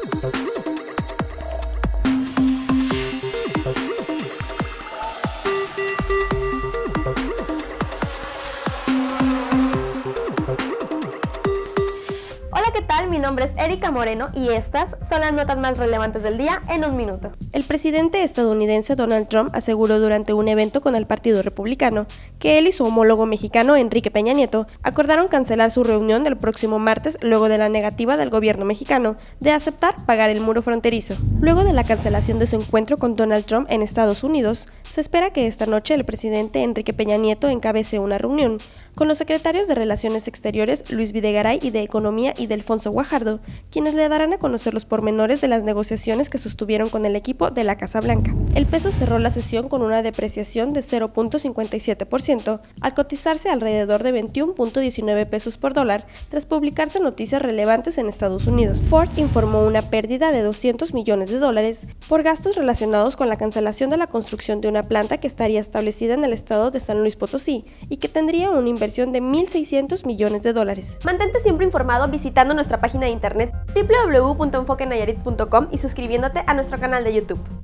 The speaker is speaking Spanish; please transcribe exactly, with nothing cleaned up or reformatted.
Hola, ¿qué tal? Mi nombre es Erika Moreno y estas son las notas más relevantes del día en un minuto. El presidente estadounidense Donald Trump aseguró durante un evento con el Partido Republicano que él y su homólogo mexicano Enrique Peña Nieto acordaron cancelar su reunión del próximo martes luego de la negativa del gobierno mexicano de aceptar pagar el muro fronterizo. Luego de la cancelación de su encuentro con Donald Trump en Estados Unidos, se espera que esta noche el presidente Enrique Peña Nieto encabece una reunión con los secretarios de Relaciones Exteriores Luis Videgaray y de Economía y de Alfonso Guajardo, quienes le darán a conocer los pormenores de las negociaciones que sostuvieron con el equipo de la Casa Blanca. El peso cerró la sesión con una depreciación de cero punto cincuenta y siete por ciento, al cotizarse alrededor de veintiuno punto diecinueve pesos por dólar, tras publicarse noticias relevantes en Estados Unidos. Ford informó una pérdida de doscientos millones de dólares por gastos relacionados con la cancelación de la construcción de una planta que estaría establecida en el estado de San Luis Potosí y que tendría una inversión de mil seiscientos millones de dólares. Mantente siempre informado visitando nuestra página de internet doble u doble u doble u punto enfoque nayarit punto com y suscribiéndote a nuestro canal de YouTube.